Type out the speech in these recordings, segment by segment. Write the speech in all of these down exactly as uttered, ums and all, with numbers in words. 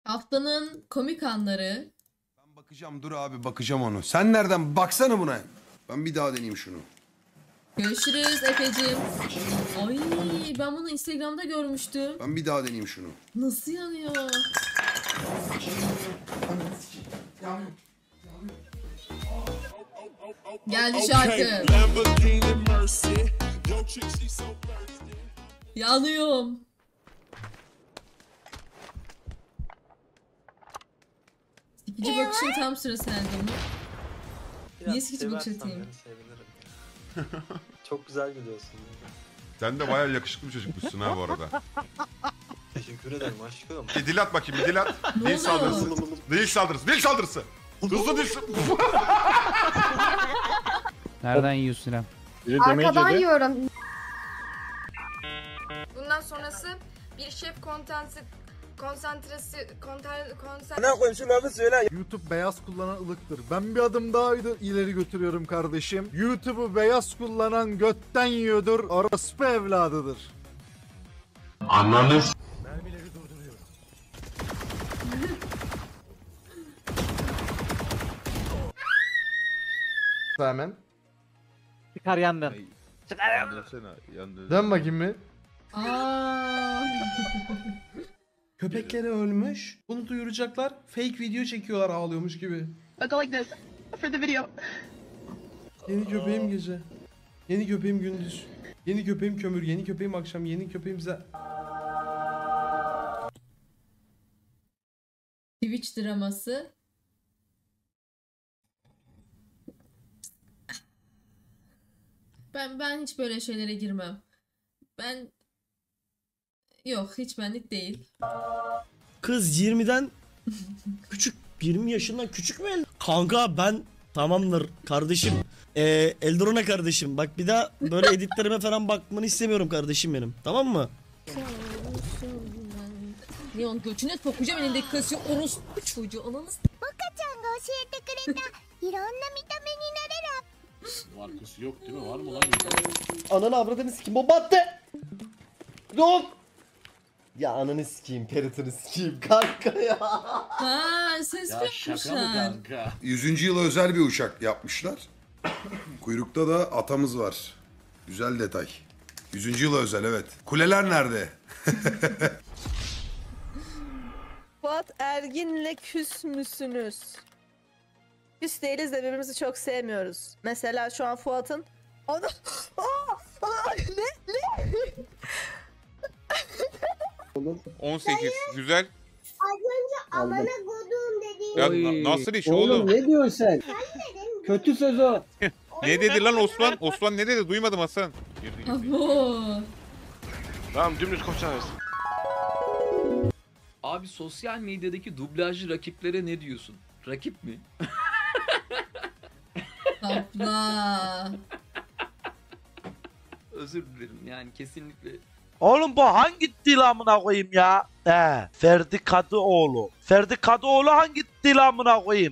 Haftanın komik anları. Ben bakacağım, dur abi bakacağım onu. Sen nereden? Baksana buna. Ben bir daha deneyeyim şunu. Görüşürüz Efe'cim. Ay ben bunu Instagram'da görmüştüm. Ben bir daha deneyeyim şunu. Nasıl yanıyor? Geldi şarkı. Yanıyorum. Sikici bakışın tam sırası elde mi? Niye sikici bakış atayım? Çok güzel gülüyorsun. Sen de bayağı yakışıklı bir çocukmuşsun ha bu arada. Teşekkür ederim aşkım. Bir dil at bakayım, bir dil at. Ne Dil oluyor? saldırısı. Dil saldırısı, dil saldırısı. Hızlı dil saldırısı. Nereden yiyorsun İrem? Arkadan yiyorum. Bundan sonrası bir şef konsantresi konsantresi konter konser YouTube beyaz kullanan ılıktır. Ben bir adım daha ileri götürüyorum kardeşim. YouTube'u beyaz kullanan götten yiyordur. Orospu evladıdır. Anladın. Mermileri durduruyorum. Hemen. Çıkar yandan. Dön bakayım mı? Aa. Köpekleri ölmüş. Bunu duyuracaklar. Fake video çekiyorlar ağlıyormuş gibi. Go like this for the video. Yeni köpeğim gece. Yeni köpeğim gündüz. Yeni köpeğim kömür. Yeni köpeğim akşam. Yeni köpeğim ze... Twitch draması. Ben ben hiç böyle şeylere girmem. Ben yok hiç benlik değil. Kız yirmiden küçük, yirmi yaşından küçük mü? Kanka ben tamamdır kardeşim. Ee, Eldorona kardeşim. Bak bir daha böyle editlerime falan bakmanı istemiyorum kardeşim benim. Tamam mı? Neon göçüne sokacağım elindeki kasıyor orospu çocuğu ananız. Markası yok değil mi? Var mı lan? Ananı avradını sikeyim. Bomba attı. Yok. Ya ananı sikeyim. Peritini sikeyim kanka ya. Ha ses yapmışlar. yüzüncü yıla özel bir uçak yapmışlar. Kuyrukta da atamız var. Güzel detay. yüzüncü yıla özel, evet. Kuleler nerede? Fuat Ergin'le küs müsünüz? Küs değiliz de birbirimizi çok sevmiyoruz. Mesela şu an Fuat'ın Ana... Aa! Aa! Ne? Ne? on sekiz. Güzel. Az önce amana kodum dediğin. Ya na- nasıl iş oğlum? ne diyorsun sen? Kötü söz o. Ne dedi lan Osman? Osman ne dedi? Duymadım Hasan. Abo. Tamam dümdüz koşacağız. Abi sosyal medyadaki dublajcı rakiplere ne diyorsun? Rakip mi? Topla. Özür dilerim yani kesinlikle. Oğlum bu hangi dil amına koyayım ya? He, Ferdi Kadıoğlu. Ferdi Kadıoğlu hangi dil amına koyayım?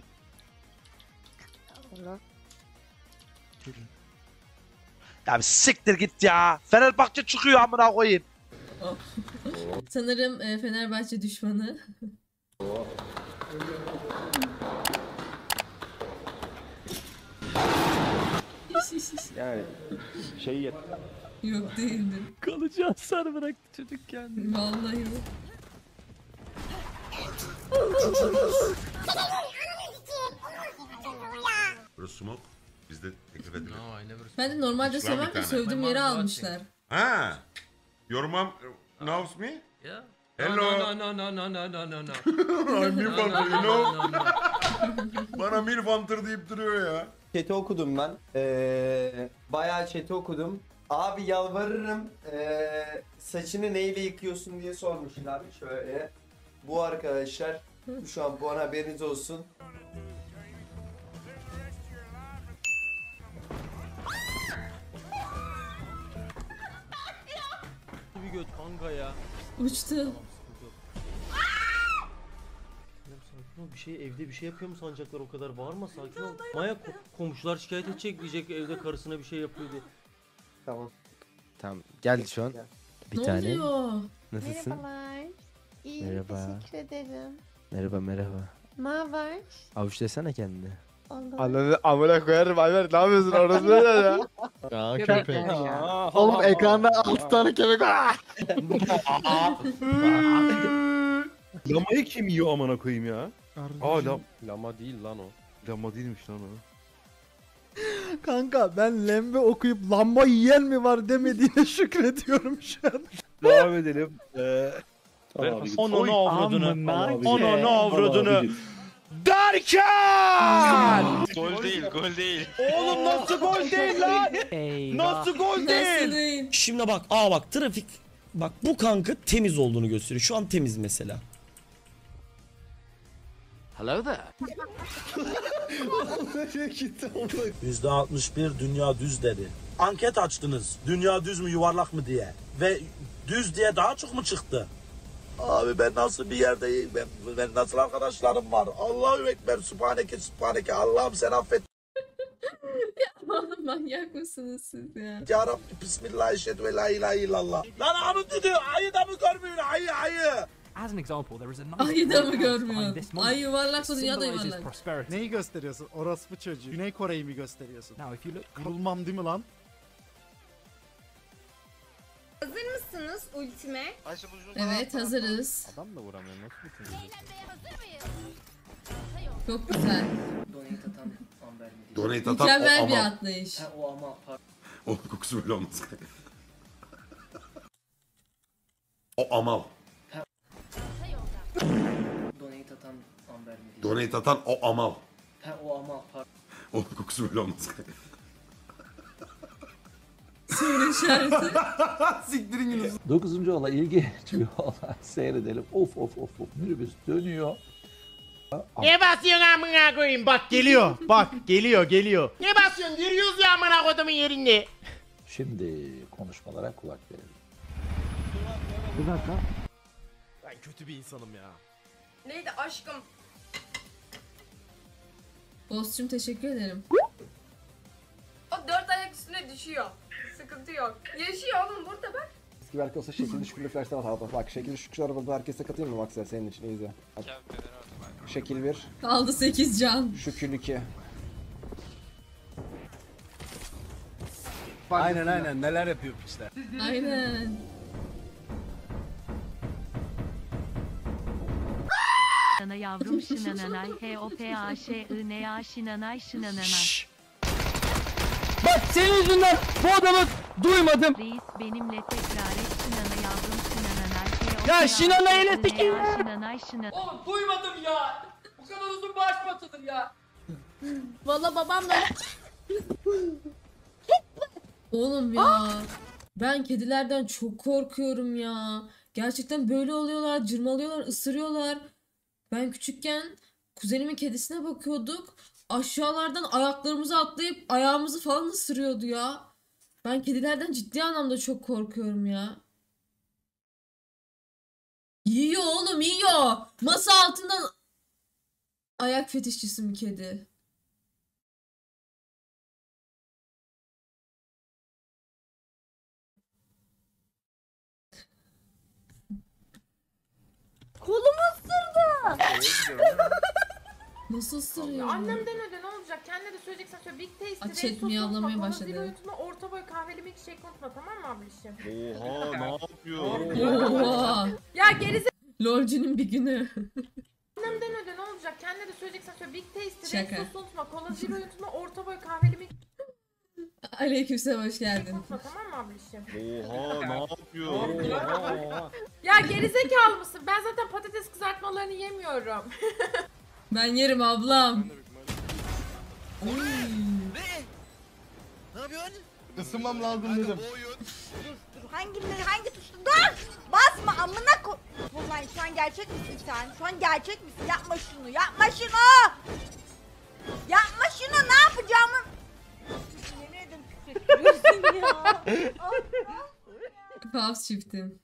Ya bir siktir git ya. Fenerbahçe çıkıyor amına koyayım. Sanırım e, Fenerbahçe düşmanı. Yani şey yet. Yok değildir. Kalıcı hasar bıraktı çocuk kendini. Vallahi. Burası smoke. Biz de teklif edelim. Ben de normalde Var bir sevmem de tane. sövdüğüm yere almışlar. Ha. Your mom knows me? Yeah. Hello. No no no no no no no no. I'm milf hunter, you know? Bana milf hunter deyip duruyor ya. Chat'i okudum ben. Ee, bayağı chat'i okudum. Abi yalvarırım. Ee, saçını neyle yıkıyorsun diye sormuşlar. Şöyle. Bu arkadaşlar. Şu an bu an haberiniz olsun. Bir göt kanka ya. Uçtu. Bir şey evde bir şey yapıyor mu sanacaklar o kadar bağırma sakin ol. Maya ko- komşular şikayet edecek diyecek evde karısına bir şey yapıyor diye. Tamam. Tamam geldi şu an. Bir Ne tane. oluyor? Nasılsın? Merhabalar. İyi, Merhaba. teşekkür ederim. Merhaba merhaba. Ne haber? Avuç desene kendini. Ondan. Ananı amına koyarım Ayber, ne yapıyorsun orası böyle ya? Ya köpek. Oğlum ekranda altı tane köpek var. Lamayı kim yiyor amına koyayım ya? Aa lam Lama değil lan o. lama değilmiş lan o. Kanka ben lembe okuyup lamba yiyen mi var demediğine şükrediyorum şu an. Devam edelim. Ee, Onu avradını. Onu Onu avradını. derken! Gol değil, gol değil. Oğlum nasıl gol değil lan? Nasıl gol Nasıl değil? değil? Şimdi bak aa bak trafik bak bu kanka temiz olduğunu gösteriyor. Şu an temiz mesela. yüzde altmış bir dünya düz dedi. Anket açtınız. Dünya düz mü yuvarlak mı diye. Ve düz diye daha çok mu çıktı? Abi ben nasıl bir yerdeyim? Ben, ben nasıl arkadaşlarım var? Allahu Ekber, Sübhaneke, Sübhaneke. Allah'ım sen affet Oğlum manyak mısınız siz ya? ya Rabbi. Bismillah, eşhedü ve la ilahe illallah. Lan anı dedi. Ayı da mı görmüyor? Ayı, ayı. Ayı da mı görmüyorsun? Ay yuvarlaksa dünya da yuvarlak. Neyi gösteriyorsun? Orospu çocuğu. Güney Kore'yi mi gösteriyorsun? Vurulmam değil mi lan? Hazır mısınız ultime? Evet hazırız. Adam da vuramıyor. Nasıl bir Çok güzel. Donate atan o Mükemmel bir amal. atlayış. Onun kokusu böyle olmaz. O amal. Donate atan o amal. Onun kokusu böyle olmaz. Soru işareti. Siktirin Yunus. Dokuzuncu olay ilginç bir olay. Seyredelim. Of of of of. Minibüs dönüyor. Ne basıyorsun amına koyayım? Bak geliyor. Bak geliyor geliyor. Ne basıyorsun? Giriyoruz ya amına kodumun yerinde. Şimdi konuşmalara kulak verelim. Ben kötü bir insanım ya. Neydi aşkım? Dostum teşekkür ederim. O dört ayak üstüne düşüyor. Sıkıntı yok. Yaşıyor oğlum burada bak. Eski belki olsa şekilli şükürlü flash'tan atalım. Bak şekilli şükürlü arabada herkese katayım mı Maksel senin için iyice. Şekil bir, Kaldı sekiz can. şükür iki. Aynen aynen neler yapıyor piçler. Aynen. Sana yavrum şınananay H O P A Ş I N A şınanay şınananay. Bak senin yüzünden bu adamı duymadım. Reis benimle tekrar et şınana yavrum şınananay H O P Ya A şınanay ile Ş I N A şınanay şınanay. Oğlum duymadım ya. Bu kadar uzun bağış mı atılır ya? Valla babam da... Oğlum ya. Ben kedilerden çok korkuyorum ya. Gerçekten böyle oluyorlar, cırmalıyorlar, ısırıyorlar. Ben küçükken kuzenimin kedisine bakıyorduk. Aşağılardan ayaklarımızı atlayıp ayağımızı falan ısırıyordu ya. Ben kedilerden ciddi anlamda çok korkuyorum ya. Yiyor oğlum yiyor. Masa altından ayak fetişçisi mi kedi? Kolumu ısırdı. Nasıl ısırıyor? Annem demedi ne olacak? Kendine de söyleyeceksen söyle. Big Tasty, Aç Red et, Sos miyavlamaya unutma, başladı. Kolazili unutma, orta boy kahveli milkshake unutma, tamam mı ablişim? Oha ne yapıyor? Oha. Ya gerize... Lolcunun bir günü. Annem demedi ne olacak? Kendine de söyleyeceksen söyle. Big Tasty, Şaka. Red Sos unutma, Kolazili unutma, orta boy kahveli milkshake Aleykümselam hoş geldin. unutma, tamam mı ablişim? Oha ne yapıyor? Ya gerizekalı mısın? Ben zaten patates kızartmalarını yemiyorum. Ben yerim ablam. Isınmam lazım dedim. Hangi hangi tuştu? Dur! Basma amına ko... Ulan şu an gerçek misin sen? Şu an gerçek misin? Yapma şunu, yapma şunu! Yapma şunu, ne yapacağımı... Yemin ederim küfretmiyorsun ya. Pavs çiftim.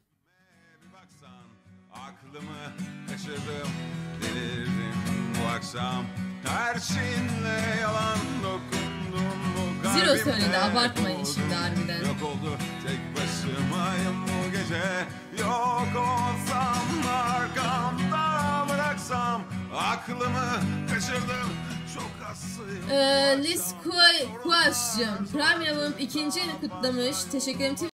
Aklımı kaçırdım, delirdim bu akşam. Tersinle yalan dokundum bu kalbime. Zero söyledi abartmayın şimdi harbiden. Yok oldu tek başımayım bu gece. Yok olsam arkamda bıraksam Aklımı kaçırdım. Çok hassayım. Ee, Liz Kuaş'cığım Prime Yavrum ikinci yeni kutlamış. Teşekkür ederim.